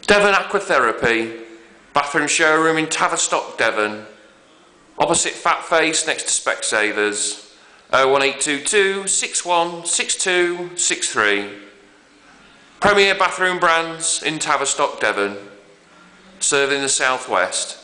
Devon Aqua Therapy, bathroom showroom in Tavistock, Devon, opposite Fat Face next to Specsavers, 01822 616263. Premier bathroom brands in Tavistock, Devon, serving the southwest.